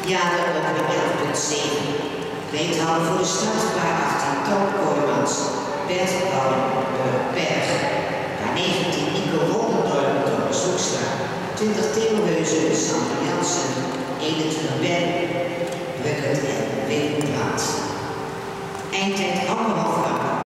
Jaren op 11.7. Wethouder voor de stad waar 18 Toon Kooijmans, Bert Berg, waar 19 Nico Woldendorp, Torben Zoekstra, 20 Theo Heuzen, Sander Jansen, 21 Ben Bukkert en Wim Brand. Eindtijd 1,5